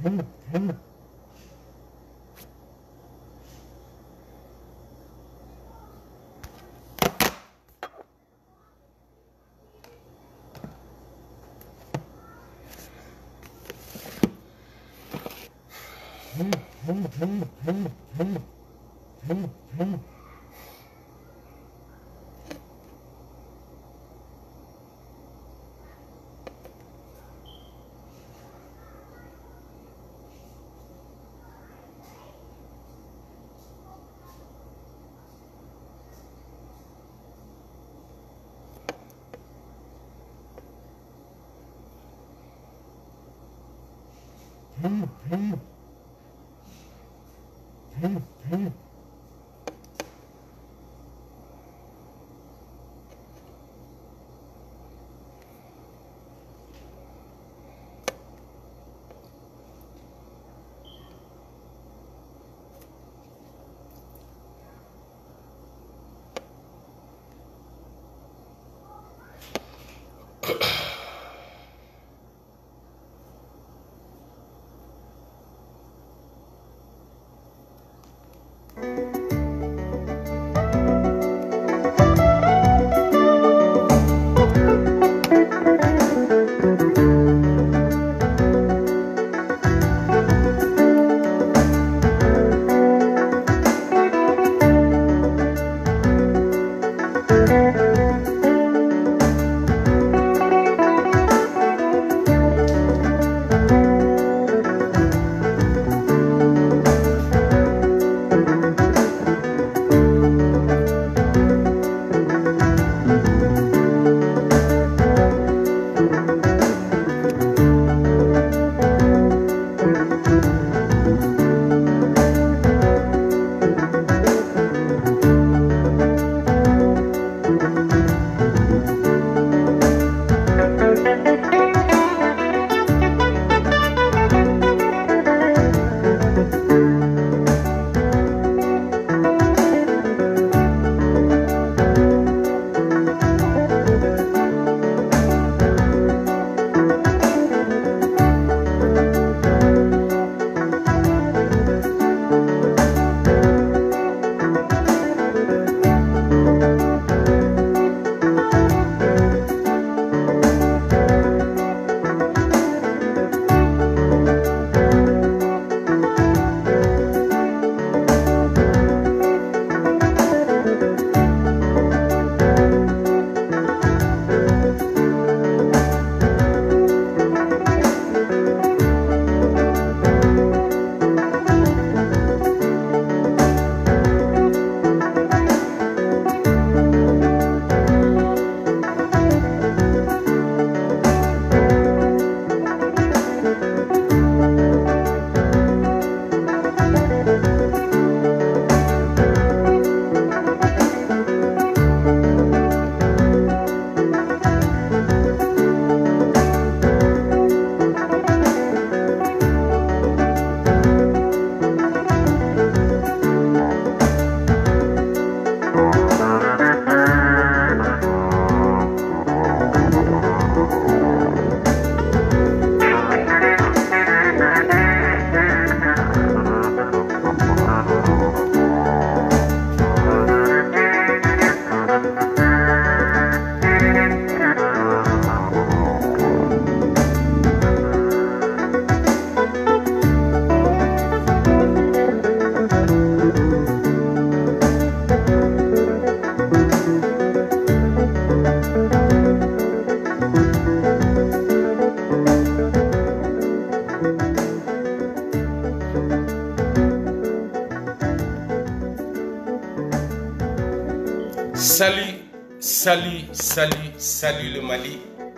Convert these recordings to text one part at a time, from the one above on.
Salut, salut, salut, salut le Mali.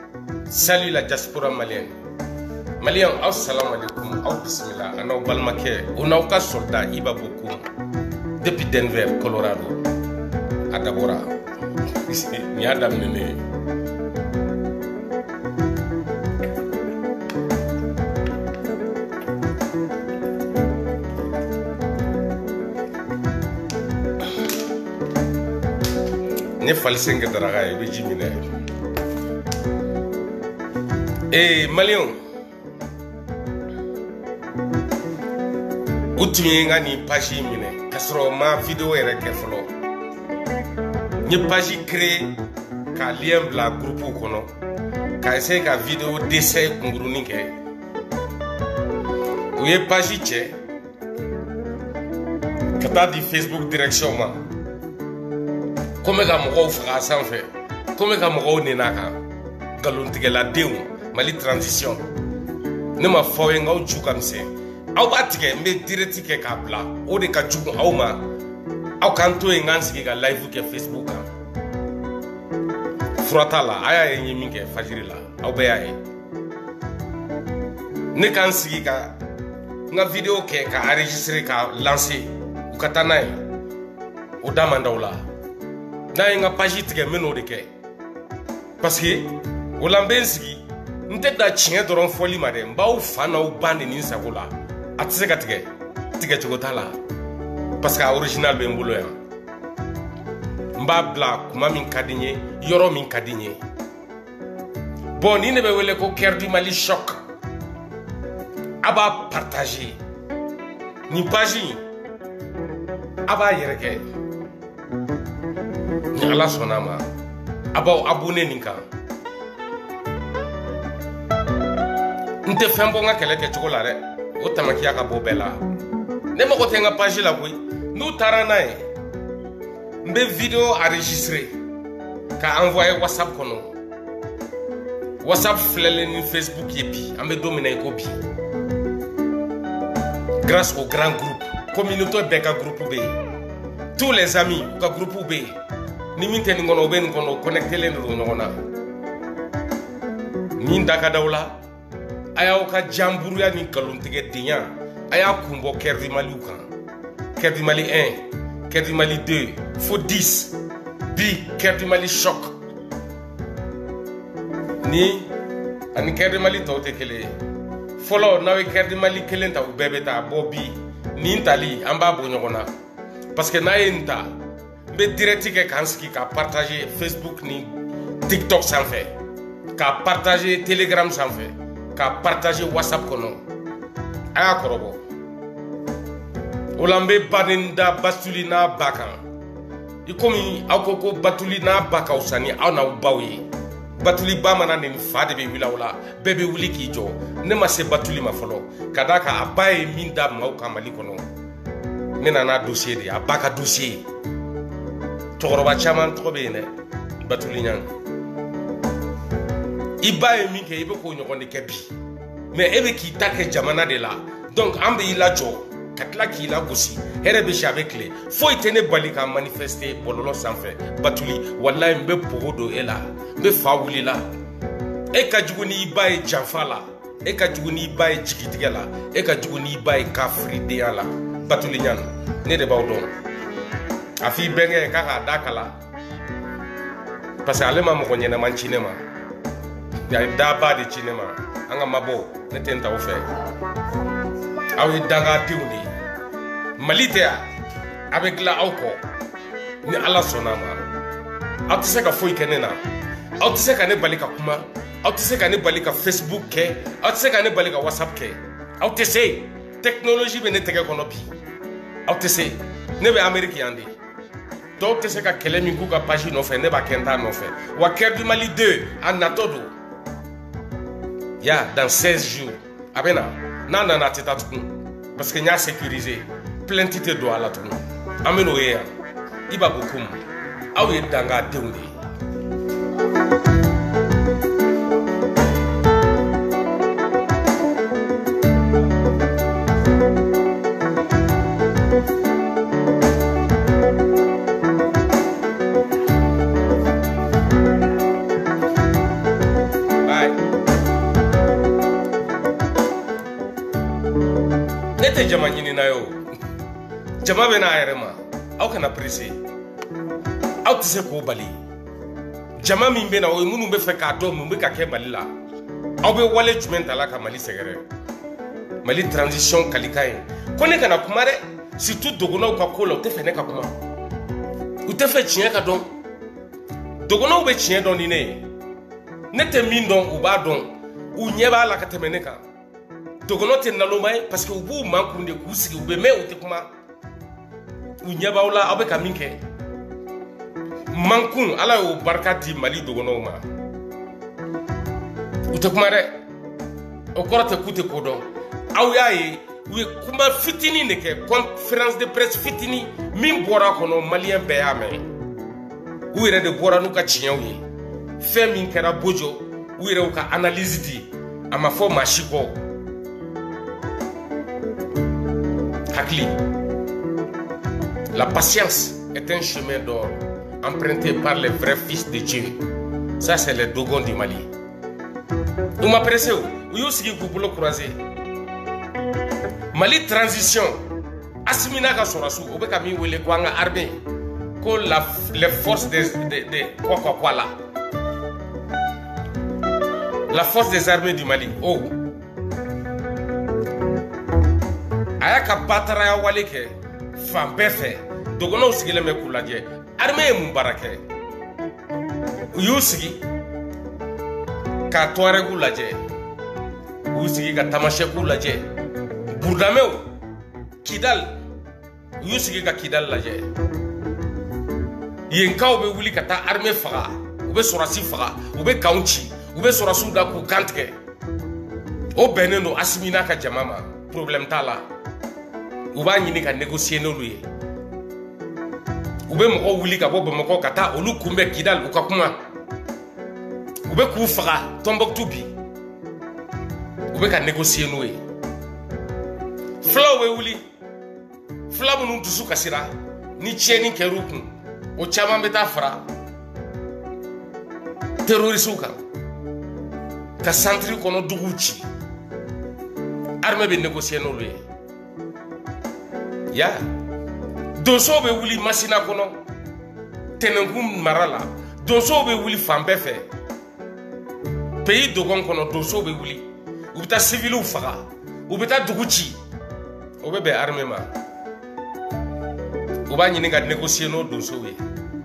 Salut la diaspora malienne. Malien, assalamu alaikum, bismillah, anaw balmake, onaw ka soldat iba beaucoup. Depuis Denver, Colorado, à Dabora. Nyadam nene. Ne falsenga daraga e be jimine. Malien. o tun ye nga ni page minɛ ka sɔrɔ ma vidéo yɛrɛ kɛ fɔlɔ n ye page créer ka lien bila groupe kɔnɔ ka essayer ka vidéo d'essai kungurunin kɛ o ye page cɛ ka taa di Facebook direction ma ko n bɛ ka mɔgɔw faga sanfɛ ko n bɛ ka mɔgɔw nɛnɛ a kan galontigɛladenw Mali transition ne ma fɔ ye ngaw ju ka misɛn aw b'a tigɛ n bɛ direct kɛ k'a bila o de ka jugu aw ma aw k'an to yen k'an sigi ka live kɛ Facebook kan fura t'a la a y'a ye n ye min kɛ fajiri la aw bɛɛ y'a ye ne k'an sigi ka n ka vidéo kɛ ka enregistrer ka lancer u ka taa n'a ye o da man d'aw la n'a ye n ka page tigɛ n bɛ n'o de kɛ parce que o la n bɛ n sigi n tɛ da tiɲɛ dɔrɔn fɔli ma dɛ n b'aw fa n'aw ba de nin sago la a tɛ se ka tigɛ cogo t'a la parce que a original bɛ n bolo yan n b'a bila kuma min ka di n ye yɔrɔ min ka di n ye bon ni ne bɛ wele ko Cœur du Mali choc a b'a partager nin page in a b'a yɛrɛ kɛ ni Ala sɔnna a ma a b'aw abonné nin kan n tɛ fɛn bɔ n ka kɛlɛ kɛcogo la dɛ o tamakiya ka bɔ bɛɛ la ne mago tɛ n ka page la koyi n'u taara n'a ye n bɛ vidéo enregistrer ka envoyer WhatsApp kɔnɔ WhatsApp filɛlen ni Facebook ye bi an bɛ don min na i ko bi grâce au grand groupe communauté bɛɛ ka groupe bɛ yen tous les amis u ka groupe bɛ yen ni min tɛ nin kɔnɔ o bɛ nin kɔnɔ o connectelen de don ɲɔgɔn na min da ka d'aw la a y'aw ka janburuya ni galontigɛdenya a y'a kun bɔ Cœur du Mali kan Cœur du Mali 1 Cœur du Mali 2 fo 10 bi Cœur du Mali choc ni ani Cœur du Mali tɔw tɛ kelen ye fɔlɔ n'aw ye Cœur du Mali kelen ta u bɛɛ bɛ taa bɔ bi nin tali an b'a bɔ ɲɔgɔn na parce que n'a ye nin ta n bɛ direct kɛ k'an sigi ka partager Facebook ni TikTok sanfɛ ka partager Telegram sanfɛ ka partager WhatsApp kɔnɔ a y'a kɔrɔbɔ o la n bɛ baden da Batuli n'a ba kan i komi aw ko Batuli n'a ba ka fisa ni aw n'aw baw ye Batuli ba mana nin fa de bɛ wuli aw la bɛɛ bɛ wuli k'i jɔ ne ma se Batuli ma fɔlɔ ka d'a kan a ba ye min da maaw kan Mali kɔnɔ ne nana dossier de a ba ka dossier cɛkɔrɔba caman tɔgɔ bɛ yen dɛ Batuli ɲan i ba ye min kɛ i bɛ k'o ɲɔgɔn de kɛ bi mais e bɛ k'i ta kɛ jamana de la donc an bɛ i lajɔ ka tila k'i lagosi hɛrɛ bɛ si a bɛ tile foyi tɛ ne bali ka manifester bɔlɔlɔ sanfɛ Batuli walayi n bɛ pogo don e la n bɛ fa wulila e ka jugu ni i ba ye janfa la e ka jugu ni i ba ye jigitigɛ la e ka jugu ni i ba ye kafiridenya la Batuli ɲan ne de b'aw dɔn a f'i bɛnkɛ k'a k'a da kala parce que ale ma mɔgɔ ɲɛnɛman ci ne ma a ye daba de ci ne ma an ka mabɔ ne tɛ n ta o fɛ aw ye dangadenw de ye Mali tɛ yan a bɛ dilan aw kɔ ni Ala sɔnna a ma aw tɛ se ka foyi kɛ ne na aw tɛ se ka ne bali ka kuma aw tɛ se ka ne bali ka Facebook kɛ aw tɛ se ka ne bali ka WhatsApp kɛ aw tɛ se technologie bɛ ne tɛgɛ kɔnɔ bi aw tɛ se ne bɛ Amérique yan de dɔw tɛ se ka kɛlɛ min k'u ka page nɔfɛ ne b'a kɛ n t'a nɔfɛ wa Cœur du Mali 2 a natɔ don ya dans 16 jours a bɛ na n'a nana a tɛ taa tugun parce que n y'a sécuriser plainte tɛ don a la tugun an bɛ n'o ye yan i b'a ko kun aw ye dangadenw de ye tɛ jama ɲinina ye o jama bɛ n'a yɛrɛ ma aw kana pressé aw tɛ se k'o bali jama min bɛ na o ye minnu bɛ fɛ k'a dɔn mun bɛ ka kɛ Mali la aw bɛ wale jumɛn ta la ka Mali sɛgɛrɛ Mali transition kalika ye ko ne kana kuma dɛ surtout dogonaw ka ko la u tɛ fɛ ne ka kuma u tɛ fɛ tiɲɛ ka dɔn dogonaw bɛ tiɲɛ dɔn ni ne ye ne tɛ min dɔn u b'a dɔn u ɲɛ b'a la ka tɛmɛ ne kan dogono te nalomay parce que ubu mankunde kusigi ube me uti kuma unyabawla abe kaminke mankun ala yo barkati Mali dogono ma uti kuma re o korate kute kodo aw yaye we kuma fitini ne ke conférence de presse fitini min bora kono malien be ame u yere de bora nu ka tienw ye fem min kera bojo u yere ka analyse di ama fo machiko hakli. La patience est un chemin d'or emprunté par les vrais fils de Dieu. Ça c'est les Dogons du Mali. Vous m'appréciez où vous avez pour croiser Mali transition. Asimina ka sorasu obe kami wele kwanga armée ko les forces de quoi là. La force des armées du Mali. Oh. Ayaka batara ya wale ke fan befe dogono sigile me kulaje armée mun barake uyusigi ka toare kulaje uyusigi ka tamashe kulaje burdameu Kidal uyusigi ka Kidal laje yenkaw be wuli ka ta armée faga ube sorasi faga ube kaunchi ube sorasu da ku kantke o beneno asimina ka jamama problème tala uba nyini ka négocier no luye ube moko wuli ka bobo moko kata olu kumbe Kidal uka kuma ube ku faga Tombouctou bi ube ka négocier no ye flaw we wuli flaw nu tusu kasira ni tieni kerukun o chama beta fra terroriste ka centre kono duguchi armée be négocier no luye ya doso be wuli masina kono tenengum marala doso be wuli fambe fe pays dogon kono doso be wuli ubita civilu faga ubita duguchi obebe armée ma uba nyini ga négocier no doso we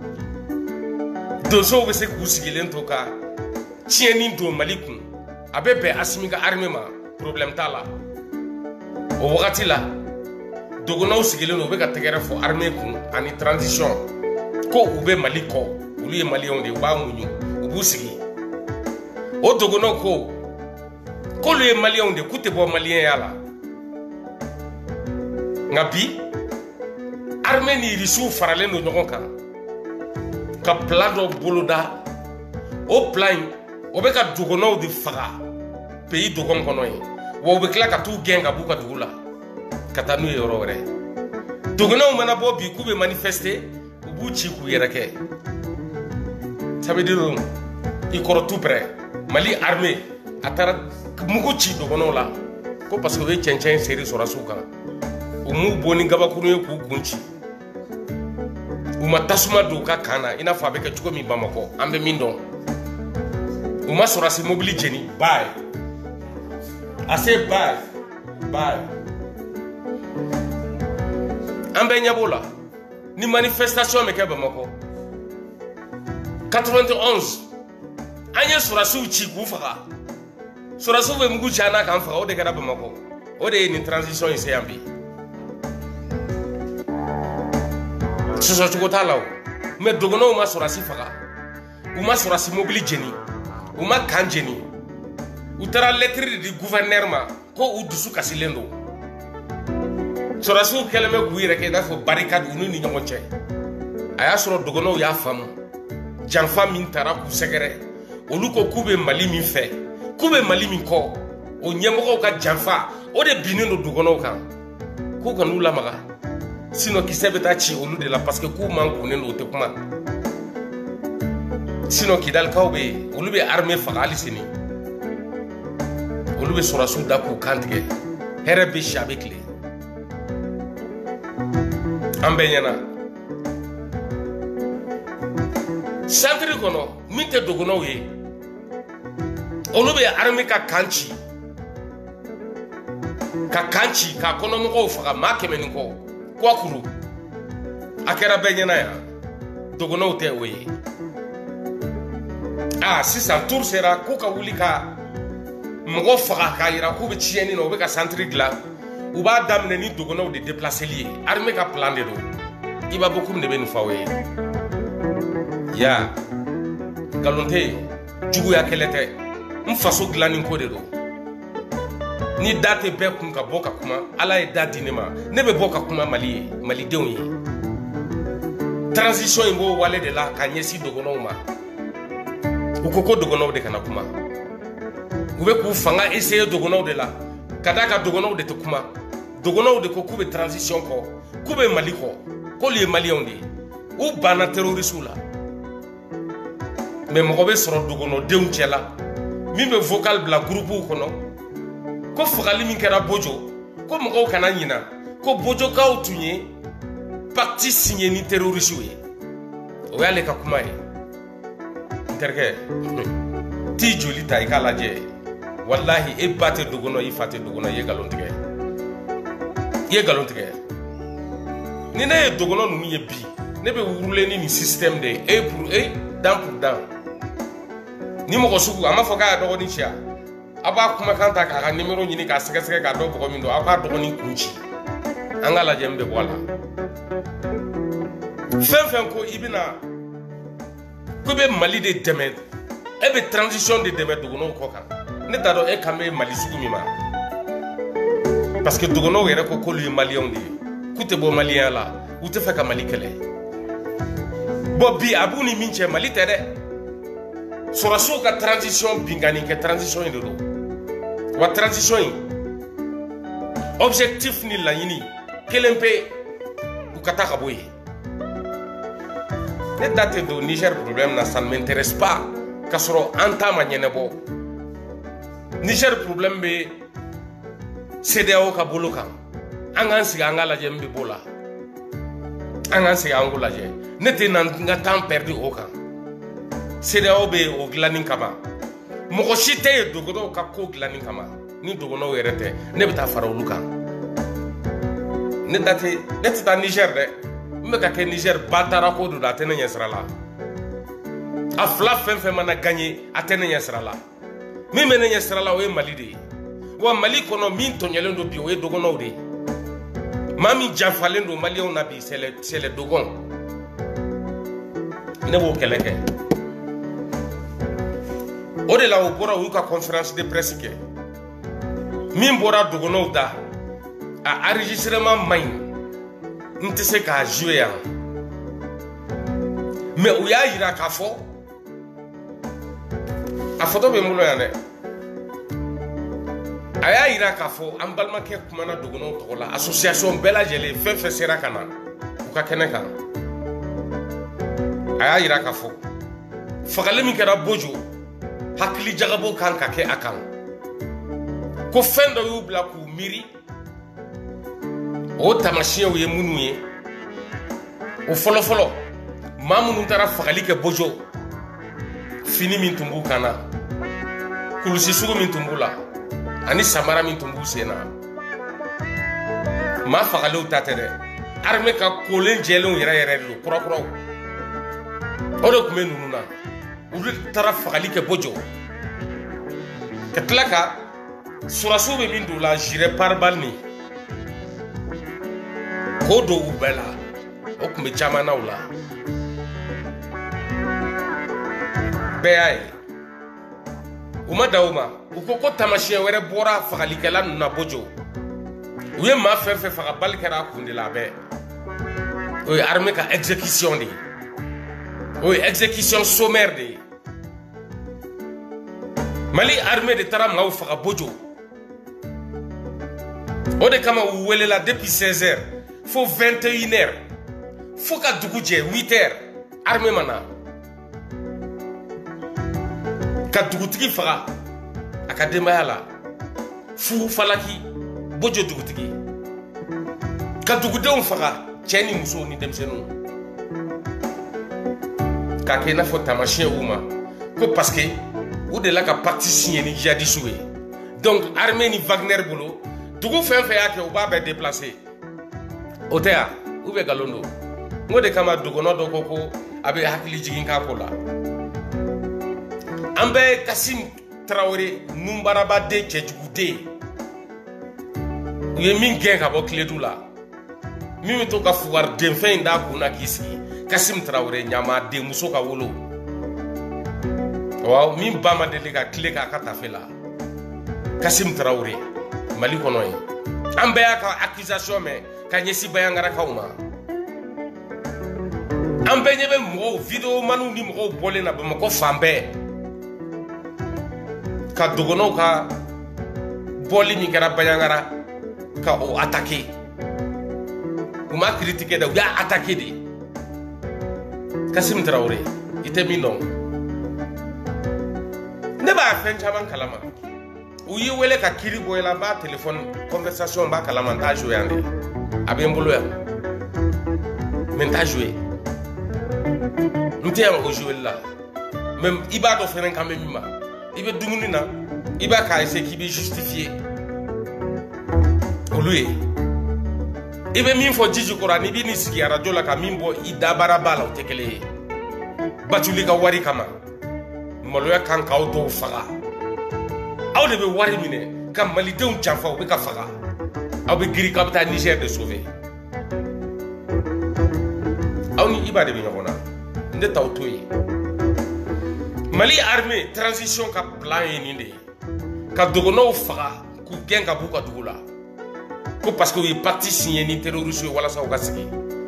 doso be se kusigilen toka tieni do malikun abebe asimiga armée ma problème tala o wakati la dogonaw sigilen ube ka tegere fo armée kun ani transition ko ube Mali ko ulu ye malien de ba munyu ubu sigi o dogonaw ko lu ye malien de kute bo malien yala ngabi armée ni risu farale no nyogon kan ka plan do boloda o plan obe ka dogonaw de faga pays dogon kono yi wo be kla ka tu genga buka dugula kata nu yoro wore dogonaw mana bo bi kube manifester ubu chi ku yerake ça veut dire il koro tout près Mali armée atara mugo chi dogonaw la ko parce que we chenchen série sora suka umu boni gaba kunu ku kunchi uma tasuma do ka kana ina fa be ka chuko mi Bamako ambe mindo uma sora si mobili jeni bye assez bye ambe nyabola ni manifestation me ke Bamako 91 anye surasu chi ku faga surasu we mugu chana kan faga o de kada Bamako o de ni transition ise ambi soso chukota lawo me dogono uma surasi faga uma surasi mobili jeni uma kanjeni utara lettre du gouvernement ko udusu kasilendo surasu keleme kuire ke dafo barricade unu ni nyomonche aya soro dogono ya fam janfa min tara ku segere oluko kube Mali min fe kube Mali min ko o nyemoko ka janfa o de binino dogono kan ko kanu la maga sinon qui sait betachi olu de la parce que ku man kunen o te kuma sinon Kidal kawbe olu be armée fagali sini olu be surasu da ku kantige herebe shabekle ambenyana centre kono minte dogono ye olu be armée ka kanchi ka kono mo ko faga makemeni ko kwa kuru akera benyana ya dogono te we si sa tour sera kuka wulika mɔgɔ faga k'a yira k'u bɛ tiɲɛni na u bɛ ka santiri dilan u b'a daminɛ ni dɔgɔnɔw de déplaceli ye armée ka plan de don i b'a bɔ komi de bɛ nin f'aw ye ya nkalon tɛ yen juguya kɛlɛ tɛ n faso dilanni ko de don ni da tɛ bɛɛ kun ka bɔ ka kuma ala ye da di ne ma ne bɛ bɔ ka kuma mali ye malidenw ye transition in b'o wale de la ka ɲɛsin dɔgɔnɔw ma u ko dɔgɔnɔw de kana kuma u bɛ k'u fanga essayer dɔgɔnɔw de la ka d'a kan dɔgɔnɔw de tɛ kuma dɔgɔnɔw de ko k'u bɛ transition kɔ k'u bɛ mali kɔ k'olu ye maliyɛnw de ye u banna terrorisiw la mais mɔgɔ bɛ sɔrɔ dɔgɔnɔdenw cɛla min bɛ vocal bila groupew kɔnɔ ko fagali min kɛra bojo ko mɔgɔw kana ɲina ko bojokaw tun ye pacte signé ni terrorisiw ye o y'ale ka kuma ye n terikɛ t'i joli ta i k'a lajɛ wallahi e ba tɛ dɔgɔnɔ i fa tɛ dɔgɔnɔ i ye nkalon tigɛ i ye nkalon tigɛ ni ne ye dɔgɔnɔ ninnu ye bi ne bɛ wurulen ni nin système de ye e pour e dan pour dan ni mɔgɔ sugu a ma fɔ k'a y'a dɔgɔnin ci a a b'a kumakan ta k'a ka numéro ɲini k'a sɛgɛsɛgɛ k'a dɔn bɔgɔ min don aw k'a dɔgɔnin kun ci an ka lajɛ min bɛ bɔ a la fɛn fɛn ko i bɛna ko i bɛ mali de dɛmɛ e bɛ transition de dɛmɛ dɔgɔnɔw kɔ kan ne t'a dɔn e kan bɛ mali sugu min ma parce que dɔgɔnɔw yɛrɛ ko k'olu ye maliyɛnw de ye k'u tɛ bɔ maliyɛnya la u tɛ fɛ ka mali kɛlɛ bon bi a b'u ni min cɛ mali tɛ dɛ sɔrɔsiw ka transition binkanni kɛ transition in de don wa transition in objectif ni laɲini kelen pe u ka taa ka bɔ yen ne da tɛ don Niger problème na ça ne m'intéresse pas k'a sɔrɔ an ta ma ɲɛnabɔ Niger problème bɛ CEDEAO ka bolo kan an k'an sigi an ka lajɛ min bɛ b'o la an k'an sigi an k'o lajɛ ne tɛ na n ka temps perdu o kan CEDEAO bɛ o dilanni kama mɔgɔ si tɛ yen dɔgɔnɔw ka ko dilanni kama ni dɔgɔnɔw yɛrɛ tɛ ne bɛ taa fara olu kan ne tɛ taa Niger dɛ n bɛ ka kɛ Niger batara ko don a tɛ ne ɲɛ sira la a fila fɛn fɛn mana gagner a tɛ ne ɲɛ sira la min bɛ ne ɲɛ sira la o ye Mali de ye wa Mali kɔnɔ min tɔɲɔlen don bi o ye dɔgɔnɔw de ye maa min janfalen don maliyɛnw na bi c'est les dɔgɔnw ne b'o kɛlɛ kɛ o de la o bɔra u y'u ka conférence de presse kɛ min bɔra dɔgɔnɔw da a enregistrement man ɲi n tɛ se k'a jouer yan mais u y'a yira k'a fɔ a photo bɛ n bolo yan dɛ a y'a yira k'a fɔ an balimakɛ kumana dɔgɔnɔw tɔgɔ la association bɛɛ lajɛlen fɛn fɛn sera ka na u ka kɛnɛ kan a y'a yira k'a fɔ fagali min kɛra bojo hakili jagabo kan ka kɛ a kan ko fɛn dɔ y'u bila k'u miiri o tamasiyɛnw ye minnu ye o fɔlɔfɔlɔ maa minnu taara fagali kɛ bojo fini min tun b'u kan na kulusi sugu min tun b'u la ani samara min tun b'u sen na maa fagalew ta tɛ dɛ armée ka kolen jɛlenw yɛrɛ yɛrɛ de don kurakuraw o de tun bɛ ninnu na olu taara fagali kɛ bojo ka tila ka surasiw bɛ min don o la gilet pare-balles nin k'o don u bɛɛ la o tun bɛ caman na o la bɛɛ y'a ye u ma da o ma u ko tamasiyɛn wɛrɛ bɔra fagalikɛla ninnu na bojo u ye maa fɛn fɛn faga bali kɛra a kun de la a bɛɛ o ye armée ka exécution de ye o ye exécution sommaire de ye Mali armée de taara maaw faga bojo o de kama u welela depuis 16h fo 21h fo ka dugu jɛ 8h armée ma na ka dugutigi faga a ka denbaya la fu falaki bojo dugutigi ka dugudenw faga cɛ ni muso ni denmisɛnninw k'a kɛ i n'a fɔ tamasiyɛn u ma ko parce que u delila ka pacte signé ni djihadistes ye donc armée ni Wagner bolo dugu fɛn fɛn y'a kɛ u b'a bɛɛ déplacer o tɛ yan u bɛ nkalon don n ko de kama dɔgɔnɔ dɔ ko a bɛ hakili jigin k'a ko la an bɛ Kasim Traoré numbaraba de cɛjugude u ye min gɛn ka bɔ Kiledu la min bɛ to ka fugardenfɛn in d'a kunna k'i sigi Kasim Traoré ɲama denmuso ka wolo waaw min ba ma deli ka tile k'a ka tafe la Kasim Traoré Mali kɔnɔ ye an bɛɛ y'a ka accusation mɛn ka ɲɛsin Bayangarakaw ma an bɛɛ ɲɛ bɛ mɔgɔw vidéo manu ni mɔgɔw bɔlen na Bamakɔ fan bɛɛ ka dɔgɔnɔw ka bɔli min kɛra Bayangara ka o attaquer u ma critiquer dɛ u y'a attaquer de Kasim Traoré i tɛ min dɔn ne b'a fɛn caman kalama u y'i wele ka kiri bɔ i la n b'a téléphone conversation n b'a kalama n t'a joué yan de a bɛ n bolo yan mais n t'a joué n tɛ yan o joué la mais i b'a dɔn fɛnɛ kan bɛ min ma i bɛ dumuni na i b'a k'a essayer k'i bɛ justifier olu ye i bɛ min fɔ Djidji kɔrɔ n'i bɛ n'i sigi radio la ka min bɔ i dabara b'a la o tɛ kelen ye Batuli ka wari kama maloya kan k'aw dɔw faga aw de bɛ wari minɛ ka malidenw janfa u bɛ ka faga aw bɛ girin k'a bɛ taa Niger de sauver aw ni Iba de bɛ ɲɔgɔn na n tɛ taa o to yen Mali armée transition ka plan ye nin de ye ka dɔgɔnɔw faga k'u gɛn ka b'u ka dugu la ko parce que u ye pacte signé ni terroriste ye walasa u ka sigi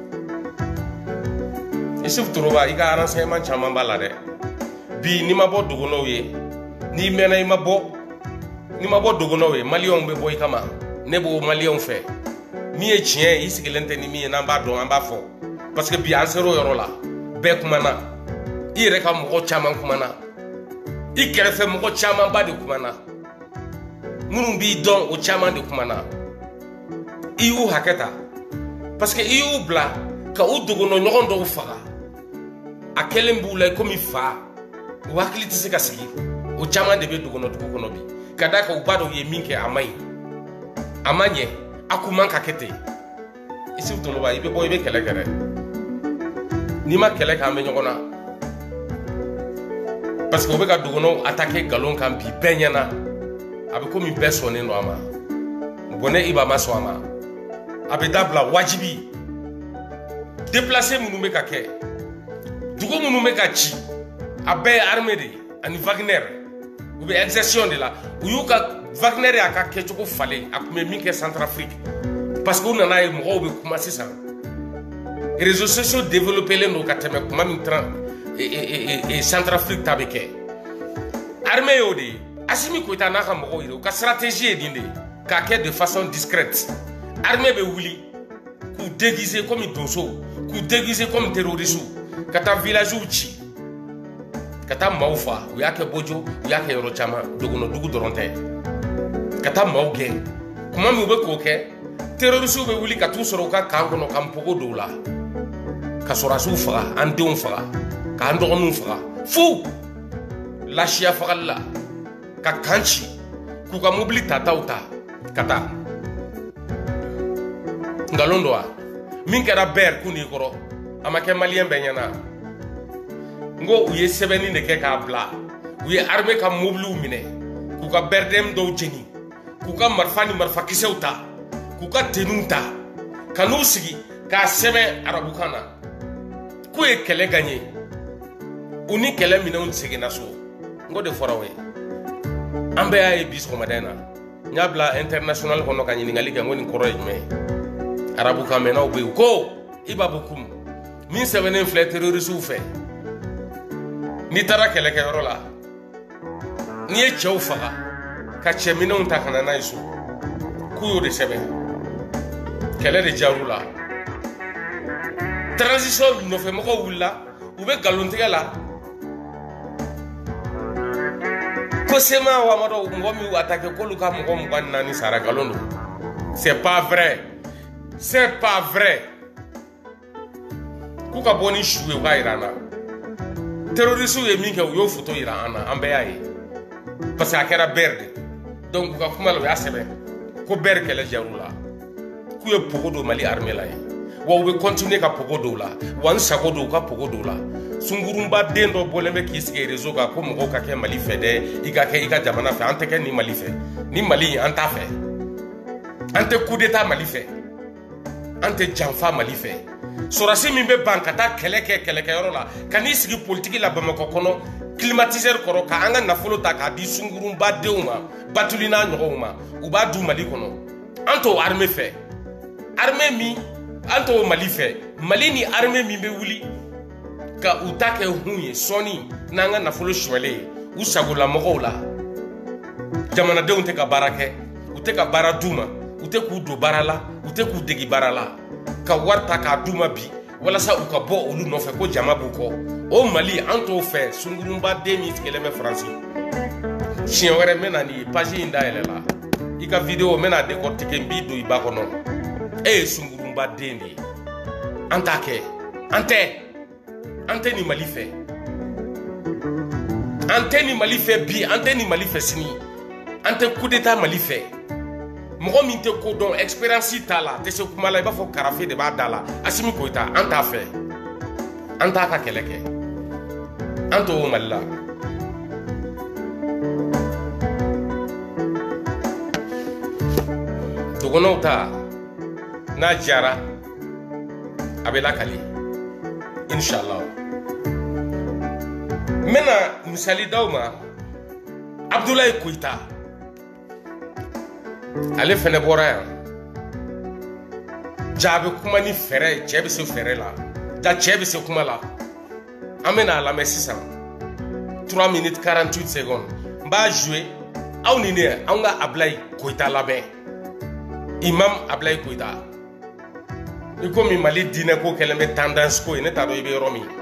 Isufu Toroba i ka renseignement caman b'a la dɛ bi n'i ma bɔ dɔgɔnɔw ye n'i mɛnna i ma bɔ dɔgɔnɔw ye maliyɛnw bɛ bɔ i kama ne b'o maliyɛnw fɛ min ye tiɲɛ ye i sigilen tɛ ni min ye n'an b'a dɔn an b'a fɔ parce que bi an ser'o yɔrɔ la bɛɛ kumana i yɛrɛ ka mɔgɔ caman kumana i kɛrɛfɛ mɔgɔ camanba de kumana minnu b'i dɔn o caman de kumana i y'u hakɛ ta parce que i y'u bila ka u dɔgɔnɔɲɔgɔn dɔw faga a kɛlen b'u la komi fa u hakili tɛ se ka sigi o caman de bɛ dɔgɔnɔ dugu kɔnɔ bi ka d'a kan u b'a dɔn u ye min kɛ a ma ɲi a ma ɲɛ a kun man ka kɛ ten Isufu Toroba i bɛ bɔ i bɛ kɛlɛ kɛ dɛ n'i ma kɛlɛ kɛ an bɛ ɲɔgɔn na parce que u bɛ ka dɔgɔnɔw attaquer galon kan bi bɛɛ ɲɛna a bɛ komi bɛɛ sɔnnen don a ma bon ne Iba ma sɔn a ma a bɛ dabila wajibi déplacé minnu bɛ ka kɛ dugu minnu bɛ ka ci a bɛɛ ye armée de ye ani Wagner u bɛ exercition de la u y'u ka Wagner y'a ka kɛcogo falen a tun bɛ min kɛ Centrafrique parce que u nana ye mɔgɔw bɛ kuma sisan réseaux sociaux développé len don ka tɛmɛ kuma min Centrafrique ta bɛ kɛ armée y'o de ye Assimi Goïta n'a ka mɔgɔw yɛrɛ u ka stratégie ye nin de ye k'a kɛ de façon discrète armée bɛ wuli k'u déguiser comme donso k'u déguiser comme terroristes ka taa villages ci ka taa maaw fa u y'a kɛ Bojo u y'a kɛ yɔrɔ caman dɔgɔnɔdugu dɔrɔn tɛ ka taa maaw gɛn kuma min u bɛ k'o kɛ terroristes bɛ wuli ka t'u sɔrɔ u ka kan kɔnɔ ka npogo don u la ka sɔrɔdasiw faga an denw faga k'an dɔgɔninw faga fu lafiya fagali la ka kan ci k'u ka mobili tataw ta ka taa nkalon don wa min kɛra bɛɛ kun n'i kɔrɔ a ma kɛ maliyɛn bɛɛ ɲɛna n ko u ye sɛbɛnni de kɛ k'a bila u ye armée ka mobiliw minɛ k'u ka BRDM dɔw jeni k'u ka marifa ni marifakisɛw ta k'u ka tenunw ta ka n'u sigi k'a sɛbɛn arabukan na k'u ye kɛlɛ gagné u ni kɛlɛ minɛnw seginna so n ko de fɔra o ye an bɛɛ y'a ye bi sɔgɔmada in na n y'a bila international kɔnɔ ka ɲininkali kɛ n ko nin kɔrɔ ye jumɛn ye arabukan mɛnnaw bɛ yen ko Iba Bokum min sɛbɛnnen filɛ terrorisiw fɛ n'i taara kɛlɛkɛyɔrɔ la n'i ye cɛw faga ka cɛminɛnw ta ka na n'a ye so k'u y'o de sɛbɛn kɛlɛ de jar'u la transition nɔfɛmɔgɔw wulila u bɛ nkalontigɛ la ko sema Wamado mɔgɔ min y'u attaqué k'olu ka mɔgɔ 24 sara nkalon don c'est pas vrai c'est pas vrai k'u ka bɔ ni su ye u ka jira an na terroristes ye min kɛ u y'o photo jira an na an bɛɛ y'a ye parce que a kɛra bɛɛ de donc u ka kuma la u y'a sɛbɛn ko bɛɛ kɛlɛ jar'u la k'u ye pogo don Mali armée la ye wa u bɛ continuer ka pogo don u la wa n sago don u ka pogo don u la sungurumba den dɔ bɔlen bɛ k'i sigi réseau kan ko mɔgɔw ka kɛ Mali fɛ dɛ, i ka kɛ i ka jamana fɛ. An tɛ kɛ ni Mali fɛ. Ni Mali an t'a fɛ. An tɛ coup d'état Mali fɛ. An tɛ janfa Mali fɛ. Sɔrɔsi min bɛ ban ka taa kɛlɛ kɛ kɛlɛkɛyɔrɔ la, ka n'i sigi politique la Bamakɔ kɔnɔ climatiseur kɔrɔ ka an ka nafolo ta k'a di sungurunba denw ma, Batuli n'a ɲɔgɔnw ma, u b'a du Mali kɔnɔ. An t'o armée fɛ. Armée min an t'o Mali fɛ. Mali ni armée min bɛ wuli ka u ta kɛ hun ye sɔɔni n'an ka nafolo suɲɛlen ye u sagola mɔgɔw la. Jamanadenw tɛ ka baara kɛ, u tɛ ka baara d'u ma, u tɛ k'u don baara la, u tɛ k'u degi baara la, ka wari ta k'a d'u ma bi walasa u ka bɔ olu nɔfɛ ko jama b'u kɔ. O Mali an t'o fɛ. Sungurunba den min sigilen bɛ Faransi. Siɲɛ wɛrɛ n bɛ na ni page in dayɛlɛ la, i ka video n bɛ na décortiquer n b'i don i ba kɔnɔ. E ye sungurunba den de ye. An t'a kɛ. An tɛ ni Mali fɛ. An tɛ ni Mali fɛ bi, an tɛ ni Mali fɛ sini. An tɛ coup d'état Mali fɛ. Mɔgɔ min tɛ ko dɔn, expérience t'a la, tɛ se kuma la, i b'a fɔ Karafe de b'a da la. Asimi Goïta an t'a fɛ. An t'a ka kɛlɛ kɛ. An t'o Mali la. Dɔgɔnɔw ta n'a jara a bɛ lakali. Inshallah. N bɛna misali d'aw ma Abdoulaye Koyita. Ale fɛnɛ bɔra yan. Ja a bɛ kuma ni fɛɛrɛ ye, cɛ bɛ se fɛɛrɛ la. Ja cɛ bɛ se kuma la. An bɛna a lamɛn sisan. 3 minutes 48 secondes. N b'a jouer aw ni ne anw ka Abdoulaye Koyita labɛn. Imam Abdoulaye Koyita. I komi Mali diinɛ ko kɛlen bɛ tendance ko ye, ne t'a dɔn i bɛ yɔrɔ min.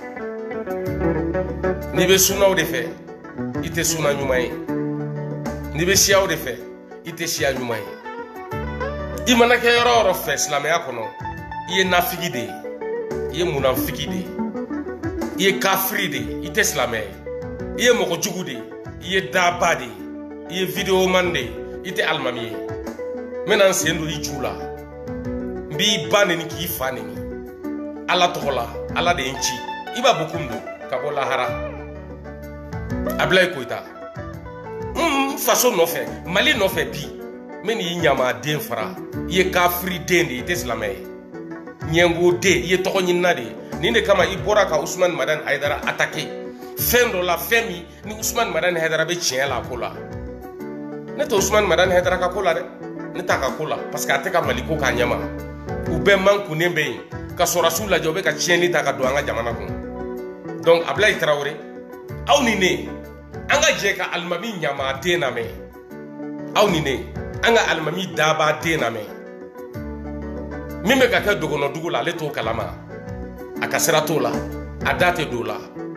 N'i bɛ sunnaw de fɛ, i tɛ sunna ɲuman ye. N'i bɛ siyaw de fɛ, i tɛ siya ɲuman ye. I mana kɛ yɔrɔ o yɔrɔ fɛ silamɛya kɔnɔ, i ye nafigi de ye, i ye munafigi de ye, i ye kafiri de ye, i tɛ silamɛ ye. I ye mɔgɔ jugu de ye, i ye daba de ye, i ye videoman de ye, i tɛ alimami ye. N bɛna n sen don i ju la. N b'i ba neni k'i fa neni. Ala tɔgɔ la, Ala de ye n ci. I b'a bɔ kun don ka bɔ lahara. Abdoulaye Koyita. Faso nɔfɛ, Mali nɔfɛ bi. N bɛ n'i ɲamaden fara. I ye kafiri den de ye, i tɛ silamɛ ye. Ɲɛngo den, i ye tɔgɔ ɲinina de ye. Nin de kama i bɔra ka Usmane Madani Hayidara attaquer. Fɛn dɔ la, fɛn min ni Usmane Madani Hayidara bɛ tiɲɛ la a ko la. Ne tɛ Usmane Madani Hayidara ka ko la dɛ. Ne t'a ka ko la parce que a tɛ ka Mali ko k'a ɲɛma. U bɛɛ mankunnen bɛ yen. Ka sɔrɔsiw lajɛ u bɛ ka tiɲɛni ta ka don an ka jamana kɔnɔ. Donc Abdoulaye Traoré, aw ni ne an ka jɛ ka alimami ɲamaden lamɛn. Aw ni ne an ka alimami dabaden lamɛn. Min bɛ ka kɛ dɔgɔnɔdugu la ale t'o kalama. A ka sira t'o la, a da tɛ don o la.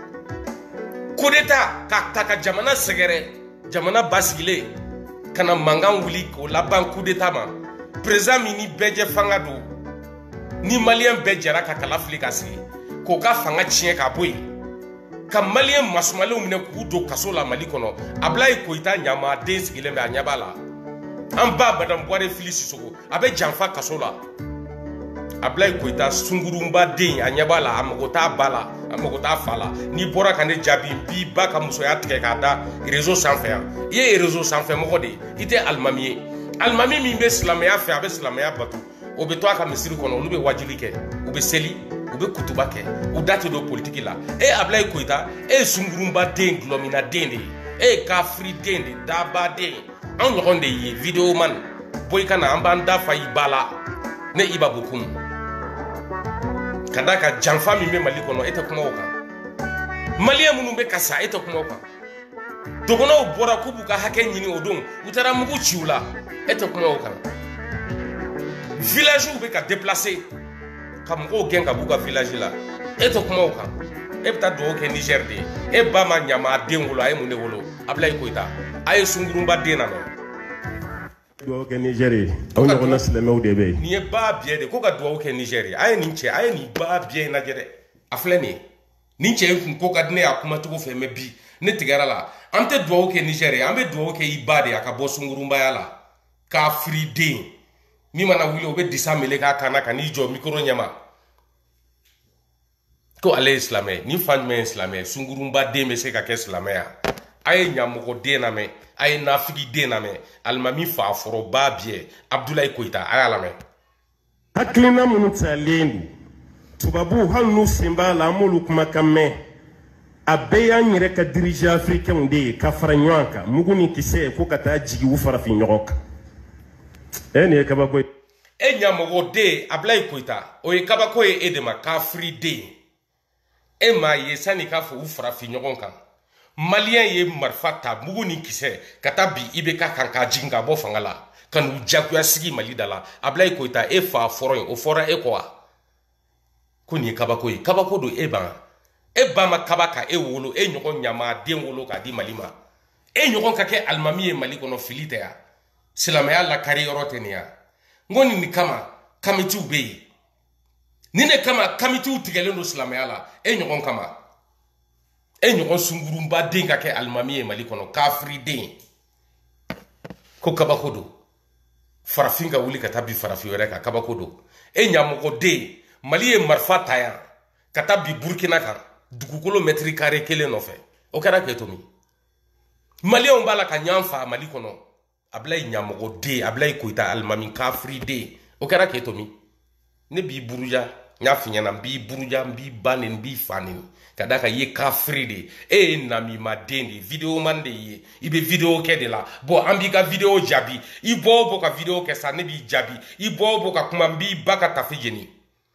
Coup d'état ka ta ka jamana sɛgɛrɛ, jamana basigilen ka na mankan wuli k'o laban coup d'état ma. Président min ni bɛɛ jɛ fanga don, ni maliyɛn bɛɛ jɛra ka kala fili ka sigi k'o ka fanga tiɲɛ ka bɔ yen, ka maliyɛn masumalenw minɛ k'u don kaso la Mali kɔnɔ. Abdoulaye Koyita ɲamaden sigilen bɛ a ɲɛ b'a la. An ba Madame Buware Fili Sisoko a bɛ janfa kaso la. Abdoulaye Koyita sungurunba den a ɲɛ b'a la, a mago t'a ba la, a mago t'a fa la. N'i bɔra ka ne jaabi n b'i ba ka musoya tigɛ k'a da réseau sanfɛ yan. I ye réseau sanfɛ mɔgɔ de ye, i tɛ alimami ye. Alimami min bɛ silamɛya fɛ a bɛ silamɛya bato, o bɛ to a ka misiri kɔnɔ, olu bɛ wajibi kɛ, u bɛ seli, u bɛ kutuba kɛ, u da tɛ don politiki la. E Abdoulaye Koyita, e ye sungurunba den, gulɔmina den de ye, e ye kafiri den de, daba den, anw ɲɔgɔn de ye video man. Bɔ i ka na an b'an da fa i ba la, ne Iba Bokum. Ka da ka janfa min bɛ Mali kɔnɔ e tɛ kuma o kan. Maliyɛn minnu bɛ ka sa e tɛ kuma o kan. Dɔgɔnɔw bɔra k'u b'u ka hakɛ ɲini o don, u taara mugu ci u la, e tɛ kuma o kan. Villagew bɛ ka déplacer ka mɔgɔw gɛn ka b'u ka village la, e tɛ kuma o kan. E bɛ taa dugawu kɛ Niger de ye, e ba ma ɲamaden wolo, a ye mun de wolo? Abdoulaye Koyita, a ye sungurunba den lamɛn. Dugawu kɛ Niger ye, aw ɲɔgɔnna silamɛw de bɛ yen. Nin ye ba biyɛ de, ko ka dugawu kɛ Niger ye. A ye nin cɛ, a ye nin ba biyɛ in lajɛ dɛ. A filɛ nin ye. Nin cɛ in kun ko ka di ne y'a kuma cogo fɛ, mais bi ne tigɛra la. An tɛ dugawu kɛ Niger ye, an bɛ dugawu kɛ i ba de a ka bɔ sungurunbaya la. Kafiri den. Min mana wuli o bɛ disa mele k'a kan na ka n'i jɔ micro ɲɛma. ko ale ye silamɛ ni fa jumɛn ye silamɛ sungurunba den bɛ se ka kɛ silamɛya a ye ɲamɔgɔ den lamɛn a ye nafigi den lamɛn alimami fa fɔrɔba biɛ Abdulayi Koyita a y'a lamɛn hakilina minnu talen don tubabu hali n'u sen b'a la an m'olu kumakan mɛn a bɛɛ y'an yɛrɛ ka dirigeant africains de ye ka fara ɲɔgɔn kan mugu ni kisɛ ko ka taa jigi u farafin ɲɔgɔn kan nin ye kabako ye e ɲamɔgɔ den Abdulayi Koyita o ye kabako ye e de ma kafiri den e m'a ye sani k'a fɔ u farafin ɲɔgɔn kan maliyɛn ye marifa ta mugu ni kisɛ ka taa bi IBK kan k'a jigin ka bɔ fanga la ka n'u jagoya sigi Mali da la Abdulayi Koyita e fa fɔra ye o fɔra e kɔ wa ko nin ye kabako ye kabako don e ba ma kaba ka e wolo e ɲɔgɔn ɲama den wolo k'a di Mali ma e ɲɔgɔn ka kɛ alimami ye Mali kɔnɔ fili tɛ ya silamɛya lakari yɔrɔ tɛ nin ya n ko nin kama kamitiw bɛ yen nin de kama kamitiw tigɛlen don silamɛya la e ɲɔgɔn kama e ɲɔgɔn sungurunba den ka kɛ alimami ye Mali kɔnɔ kafiri den ko kabako don farafin ka wuli ka taa bi farafin wɛrɛ kan kabako don e ɲamɔgɔ den Mali ye marifa ta yan ka taa bi Burkina kan dugukolo mètre carré kelen nɔfɛ o kɛra k'e to min maliyɛnw b'a la ka ɲan fa Mali kɔnɔ Abdulayi ɲamɔgɔ den Abdulayi Koyita alimami kafiri den o kɛra k'e to min ne b'i buruja n y'a f'i ɲɛna n b'i buruja n b'i ba nin n b'i fa nin ka da ka ye kafiri de e ye namima den de video man de ye i bɛ video kɛ de la bon an b'i ka video jaabi i bɔ o bɔ ka video kɛ sa ne b'i jaabi i bɔ o bɔ ka kuma n b'i ba ka tafe jeni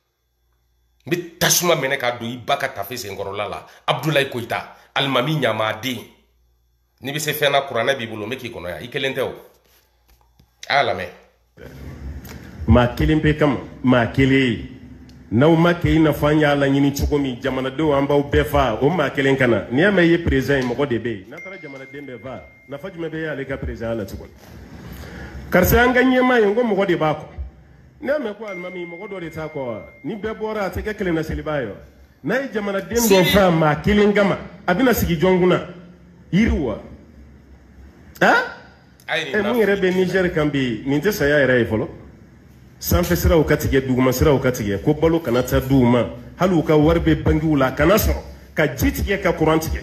n bɛ tasuma minɛ ka don i ba ka tafe senkɔrɔla la Abdulayi Koyita alimami ɲama den n'i bɛ se fɛn na kuranɛ b'i bolo n bɛ k'i kɔnɔ yan i kelen tɛ o a y'a lamɛn maa kelen bɛ kama maa kelen n'aw ma kɛ i n'a fɔ an y'a laɲini cogo min jamanadenw an b'aw bɛɛ fa o maa kelen ka na n'i y'a mɛn i ye président ye mɔgɔ de bɛ yen n'a taara jamanaden bɛɛ fa nafa jumɛn bɛ ye ale ka président la tuguni karisa an ka ɲɛmaa ye n ko mɔgɔ de b'a kɔ n'a mɛn ko alimami mɔgɔ dɔ de t'a kɔ wa ni bɛɛ bɔra a tɛ kɛ kelen na seliba ye wa n'a ye jamanaden dɔ fa maa kelen kama a bɛna sigi jɔn kunna yiri wa mun yɛrɛ bɛ Niger kan bi nin tɛ saya yɛrɛ ye fɔlɔ sanfɛ siraw ka tigɛ duguma siraw ka tigɛ ko balo kana taa d'u ma hali u ka wari bɛ bangiw la kana sɔrɔ ka ji tigɛ ka kuran tigɛ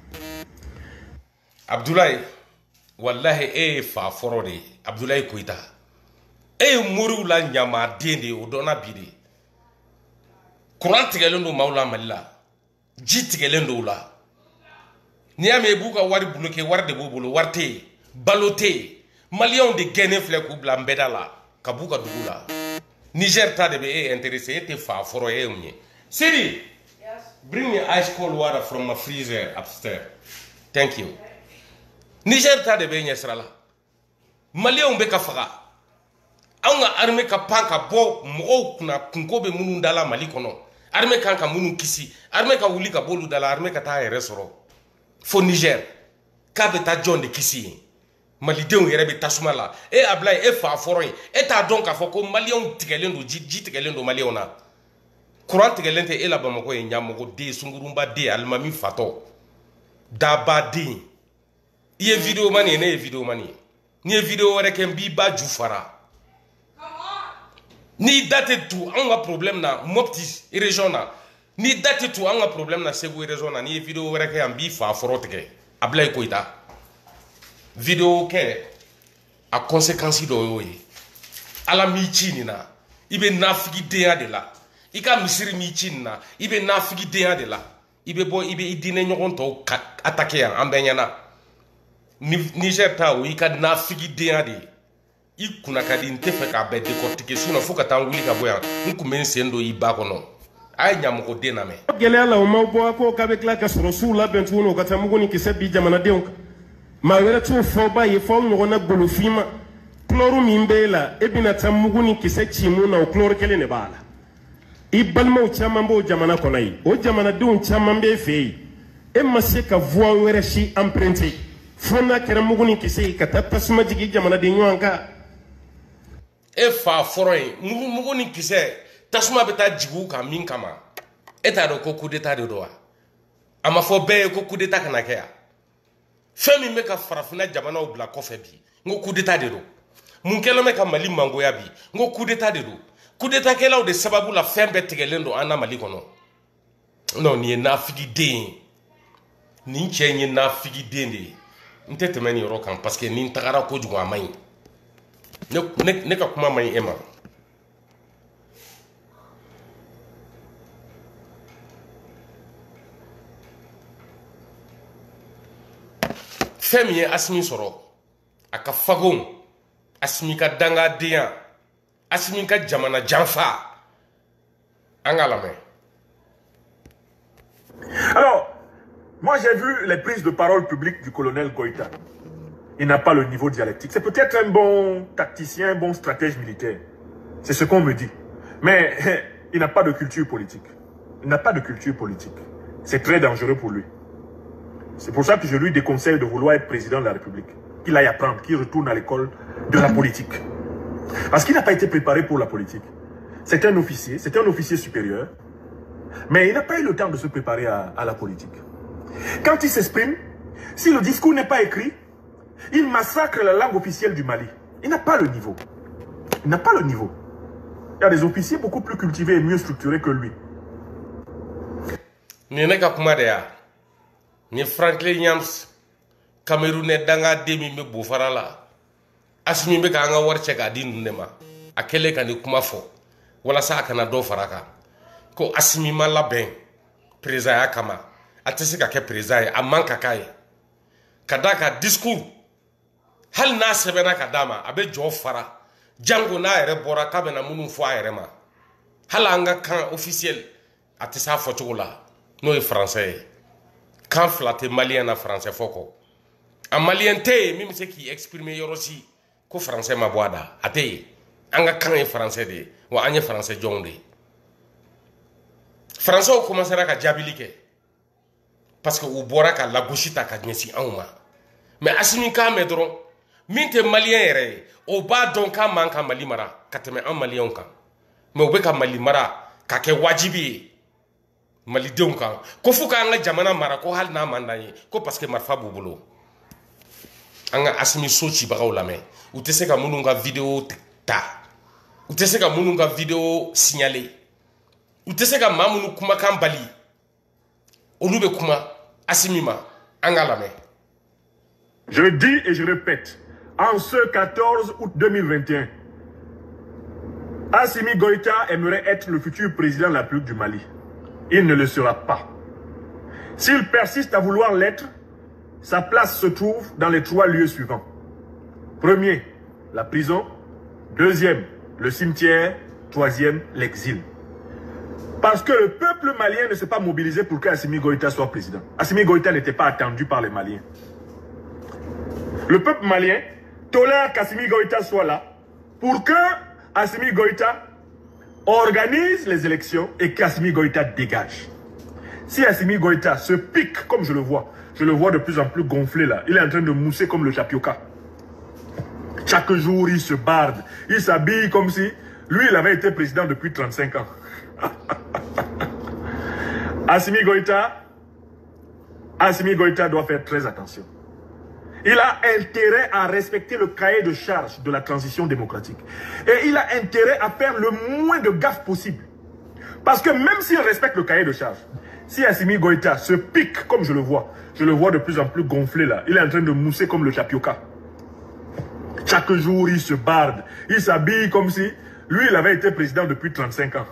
Abdulayi wallahi e ye fa fɔrɔ de ye Abdulayi Koyita e ye moriw la ɲama den de ye o dɔnna bi de kuran tigɛlen don maaw la Mali la ji tigɛlen don u la n'i y'a mɛn i b'u ka wari bloqué wari de b'u bolo wari tɛ yen balo tɛ yen maliyɛnw de gɛnnen filɛ k'u bila nbɛda la ka b'u ka dugu la Niger ta de bɛ e intéressé e tɛ fa fɔrɔ e ye mun ye Sidi bring me ice cold water from my freezer upstairs thank you Niger ta de bɛ e ɲɛ sira la maliyɛnw bɛ ka faga anw ka armée ka pan ka bɔ mɔgɔw kunna kunko bɛ minnu da la Mali kɔnɔ armée kan ka minnu kisi armée ka wuli ka b'olu da la armée ka taa a yɛrɛ sɔrɔ fo Niger k'a bɛ taa jɔn de kisi yen malidenw yɛrɛ bɛ tasuma la e Abdulayi e fa fɔrɔ ye e t'a dɔn k'a fɔ ko maliyɛnw tigɛlen don ji tigɛlen don maliyɛnw na kuran tigɛlen tɛ e la Bamakɔ ye ɲamɔgɔ den sungurunba den alimami fatɔ daba den i ye video mani ye ne ye video mani ye n'i ye video wɛrɛ kɛ n b'i ba ju fara n'i da tɛ tu anw ka problème na Mopti région na n'i da tɛ tu anw ka problème na Segu région na n'i ye video wɛrɛ kɛ yan n b'i fa fɔrɔ tigɛ Abdulayi Koyita video kɛ a conséquence dɔ y'o ye ala m'i ci nin na i bɛ nafigidenya de la i ka misiri m'i ci nin na i bɛ nafigidenya de la i bɛ bɔ i bɛ i diinɛ ɲɔgɔn tɔw attaquer yan an bɛɛ ɲɛna Niger ta o i ka nafigidenya de ye i kunna ka di n tɛ fɛ k'a bɛɛ décortiquer sinon fo ka taa n wuli ka bɔ yan n kun bɛ n sen don i ba kɔnɔ a ye ɲamɔgɔ den lamɛn. gɛlɛya la o m'aw bɔ ko k'a bɛ tila ka sɔrɔ suw labɛn tuguni o ka taa mugu ni kisɛ bi jamanadenw kan maa wɛrɛ t'o fɔ ba ye f'aw ɲɔgɔnna golofin ma kulɔru min b'e la e bɛna taa mugu ni kisɛ ci mun na o kulɔru kelen de b'a la i balimaw caman b'o jamana kɔnɔ yen o jamanadenw caman b'e fɛ yen e ma se ka voie wɛrɛ si emprunter fo n'a kɛra mugu ni kisɛ ye ka taa tasuma jigin jamanaden ɲɔgɔn kan e fa fɔrɔ ye mugu ni kisɛ tasuma bɛ taa jigi u kan min kama e t'a dɔn ko coup d'état de don wa a ma fɔ bɛɛ ye ko coup d'état kana kɛ yan fɛn min bɛ ka farafinna jamanaw bila kɔfɛ bi n ko coup d'état de don mun kɛlen bɛ ka Mali mangoya bi n ko coup d'état de don coup d'état kɛlaw de sababu la fɛn bɛɛ tigɛlen don an na Mali kɔnɔ Non, ni na figi den. Ni cɛ ni na figi den de. N tɛ tɛmɛ nin yɔrɔ kan parce que ni n tagara kojugu a man ɲi. Ne ka kuma man ɲi e ma. Fɛn min ye Asimi sɔrɔ a ka fagon, Asimi ka dangadenya, Asimi ka jamana janfa an ka lamɛn. Alors, moi j'ai vu les prises de parole publiques du colonel Goïta. Il n'a pas le niveau dialectique. C'est peut-être un bon tacticien, un bon stratège militaire. C'est ce qu'on me dit. Mais il n'a pas de culture politique. Il n'a pas de culture politique. C'est très dangereux pour lui. C'est pour ça que je lui déconseille de vouloir être président de la République. Qu'il aille apprendre, qu'il retourne à l'école de la politique. Parce qu'il n'a pas été préparé pour la politique. C'est un officier supérieur. Mais il n'a pas eu le temps de se préparer à la politique. Quand il s'exprime, si le discours n'est pas écrit, il massacre la langue officielle du Mali. Il n'a pas le niveau. Il n'a pas le niveau. Il y a des officiers beaucoup plus cultivés et mieux structurés que lui. Ni Franklin Yams Camerounais danga demi me bofara la Asimi be ka anga war check adi nunema akele ka ni kuma fo wala sa kana do faraka ko Asimi ma la ben président ya kama atese ka ke président a manka kai kadaka discours hal na sebena kadama abe jo fara jango na ere bora ka be na munu fo ayere ma hala anga kan officiel atesa fo chokola no e français quand flatter malien na français foko a malien te mi se ki exprimer yorosi ko français ma boada ate anga kan e français de wa anye français jonde français o commencera ka jabilike parce que u bora ka la goshita ka nyesi anuma mais Asimi ka medron minte malien ere o ba don ka manka mali mara kateme an malien kan mais o be ka mali mara ka ke wajibi Mali denw kan ko fu ka nga jamana mara ko hal na mandaye ko parce que marfa bubulo anga Asimi soci bagaw lamɛ u tɛ se ka minnu ka vidéo ta u tɛ se ka minnu ka vidéo signaler u tɛ se ka maa minnu kumakan bali olu be kuma Asimi ma an ka lamɛ. Je le dis et je répète, en ce 14 août 2021, Assimi Goïta aimerait être le futur président de la République du Mali. Il ne le sera pas. S'il persiste à vouloir l'être, sa place se trouve dans les 3 lieux suivants. Premier, la prison. Deuxième, le cimetière. Troisième, l'exil. Parce que le peuple malien ne s'est pas mobilisé pour qu'Assimi Goïta soit président. Assimi Goïta n'était pas attendu par les Maliens. Le peuple malien tolère qu'Assimi Goïta soit là pour que Assimi Goïta organise les élections et qu'Assimi Goïta dégage. Si Assimi Goïta se pique comme je le vois de plus en plus gonflé là, il est en train de mousser comme le tapioca. Chaque jour, il se barde, il s'habille comme si lui, il avait été président depuis 35 ans. Assimi Goïta doit faire très attention. Il a intérêt à respecter le cahier de charge de la transition démocratique. Et il a intérêt à faire le moins de gaffes possible. Parce que même s'il respecte le cahier de charge, si Assimi Goïta se pique comme je le vois de plus en plus gonflé là, il est en train de mousser comme le tapioca. Chaque jour, il se barde, il s'habille comme si lui, il avait été président depuis 35 ans.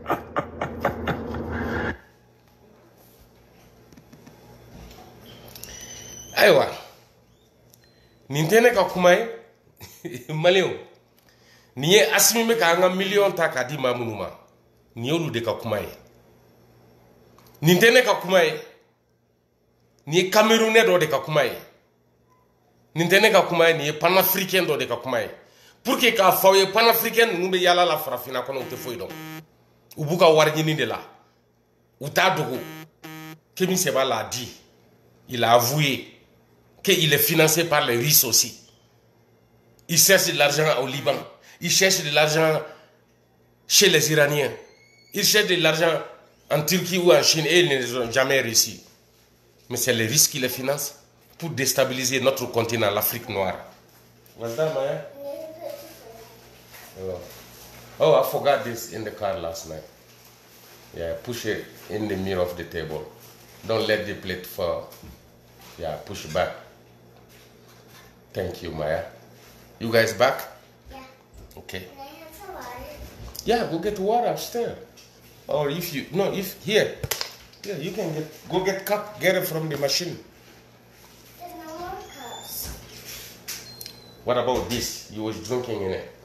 Aywa. Nintene ka kumai Malio. Ni Assimi me ka nga million ta ka di mamunuma. Ni yolu de ka kumai. Nintene ka kumai. Ni Camerounais do de ka kumai. Nintene ka kumai ni panafricain do de ka kumai. Pour que ka fawe panafricain nu be yala la farafina kono te foi do. Ubuka warjini de la. Uta dogo. Kemi Seba l'a dit. Il a avoué qu'il est financé par les Russes aussi. Il cherche de l'argent au Liban. Il cherche de l'argent chez les Iraniens. Il cherche de l'argent en Turquie ou en Chine et ils ne les ont jamais réussi. Mais c'est les Russes qui les financent pour déstabiliser notre continent, l'Afrique noire. What's that, man? Oh, I forgot this in the car last night. Yeah, push it in the middle of the table. Don't let the plate fall. Yeah, push back. Thank you, Maya. You guys back? Yeah. Okay. Can I have some water? Yeah, go get water upstairs. Or if you, no, if, here. Yeah, you can go get cup, get it from the machine. There's no more cups. What about this? You was drinking in it.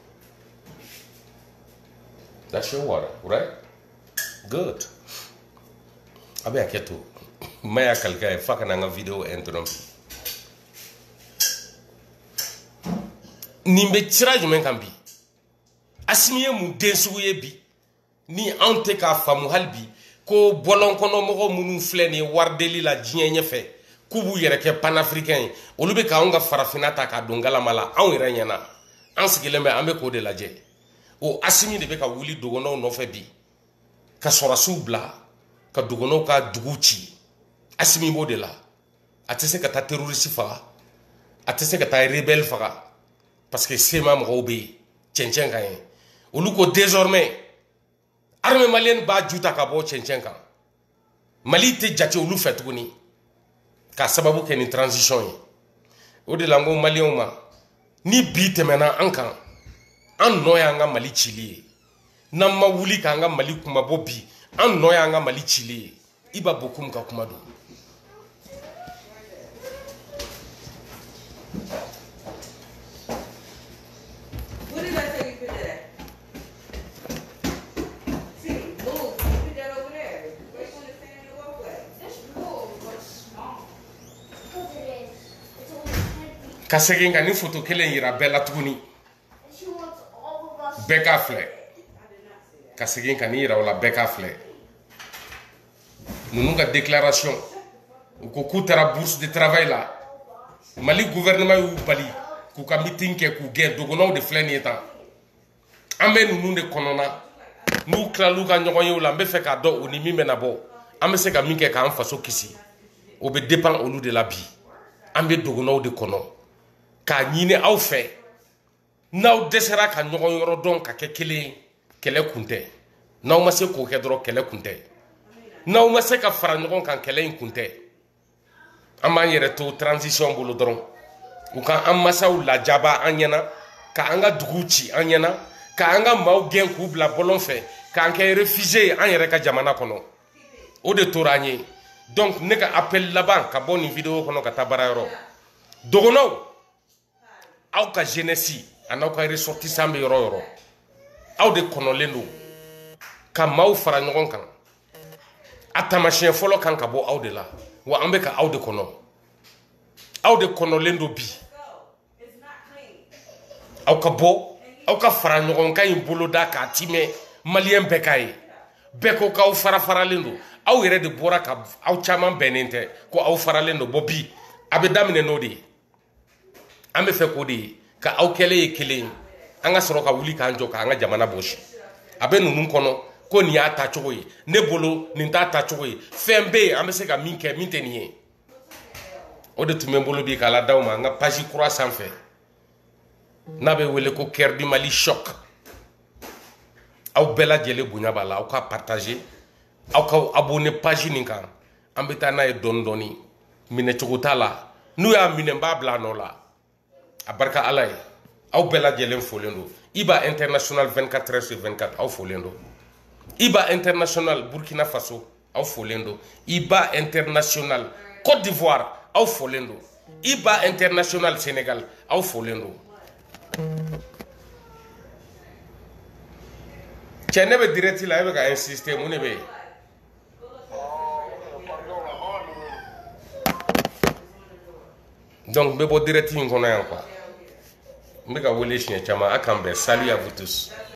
That's your water, right? Good. Abe aketo. Maya kalka e faka na video entrom. Nimbe tirage men kan bi. Asimiye mu densugu ye bi. Ni ante ka famu halbi ko bolon kono mogo munu fleni wardeli la diɲɛ ɲɛfɛ kubu yɛrɛ kɛ panafricain olu be ka anw ka farafina ta ka don galamala anw yɛrɛ ɲɛna an sigilen bɛ an be k'o de lajɛ o asimi de be ka wuli dogonaw nɔfɛ bi ka sɔrasiw bila ka dogonaw ka dugu ci asimi b'o de la a tɛ se ka taa terroriste faga a tɛ se ka taa rebelle faga parce que sema mɔgɔw be yen cɛncɛn kan ye olu ko désormais armée malienne b'a juta ka bɔ cɛncɛn kan mali tɛ jate olu fɛ tuguni ka sababu kɛ ni transition ye o de la n ko maliyɛnw ma ni bi tɛmɛna an kan an nɔ y'an ka mali cili ye n'an ma wuli k'an ka mali kumabɔ bi an nɔ y'an ka mali cili ye Iba Bokoum ka kuma don. What did I tell you for that? See, move. Put that over there. Where you want to stand in the walkway? This room looks small. Because it is. It's only heavy. Ka segin ka ni photo kelen yira bɛɛ la tuguni. And she wants all of us. Bɛɛ k'a filɛ. Ka segin ka ni yira o la bɛɛ k'a filɛ. Ninnu ka déclaration u ko k'u taara bourse de travail la Mali gouvernement y'u bali k'u ka meeting kɛ k'u gɛn dogonaw de filɛ nin ye tan an bɛ ninnu de kɔnɔna n'u tilal'u ka ɲɔgɔn ye o la an bɛ fɛ k'a dɔn o ni min bɛna bɔ an bɛ se ka min kɛ k'an faso kisi o bɛ dépend olu de la bi an bɛ dogonaw de kɔnɔ k'a ɲini aw fɛ n'aw dɛsɛra ka ɲɔgɔn yɔrɔ dɔn ka kɛ kelen ye kɛlɛ kun tɛ n'aw ma se k'o kɛ dɔrɔn kɛlɛ kun tɛ n'aw ma se ka fara ɲɔgɔn kan kɛlɛ in kun tɛ an b'an yɛrɛ to transition bolo dɔrɔn u ka an masaw lajaba an ɲɛna ka an ka duguw ci an ɲɛna ka an ka maaw gɛn k'u bila bɔlɔn fɛ k'an kɛ réfugié ye an yɛrɛ ka jamana kɔnɔ o de tora an ye donc ne ka appel laban ka bɔ nin vidéo kɔnɔ ka taa baarayɔrɔ dogonaw aw ka jeunesse a n'aw ka ressortissant bɛ yɔrɔ o yɔrɔ aw de kɔnɔlen don ka maaw fara ɲɔgɔn kan a tamasiyɛn fɔlɔ kan ka bɔ aw de la wa an bɛ ka aw de kɔnɔ aw de kɔnɔlen don bi aw ka bɔ aw ka fara ɲɔgɔn kan in boloda k'a timɛ maliyɛn bɛɛ k'a ye bɛɛ ko k'aw fara faralen don aw yɛrɛ de bɔra ka aw caman bɛnnen tɛ ko aw faralen don bɔ bi a bɛ daminɛ n'o de ye an bɛ fɛ k'o de ye ka aw kɛlɛ ye kelen ye an ka sɔrɔ ka wuli k'an jɔ k'an ka jamana bɔsi a bɛ ninnu kɔnɔ ko nin y'a tacogo ye ne bolo nin t'a tacogo ye fɛn bɛ yen an bɛ se ka min kɛ min tɛ nin ye o de tun bɛ n bolo bi k'a ladaw ma an ka page kura sanfɛ n'a bɛ wele ko cœur du Mali choc aw bɛɛ lajɛlen bonya b'a la aw ka partager aw ka abonner page nin kan an bɛ taa n'a ye dɔɔni dɔɔni minɛcogo t'a la n'u y'a minɛ n b'a bila a nɔ la a barika Ala ye aw bɛɛ lajɛlen folen don Iba International 24h/24 aw folen don Iba International Burkina Faso aw folen don Iba International Côte d'Ivoire aw folen don Iba International Sénégal aw folen don cɛ ne bɛ direct la e bɛ ka insister mun de bɛ yen donc n bɛ bɔ direct in kɔnɔ yan quoi n bɛ ka wele siɲɛ caman a kan bɛn salut à vous tous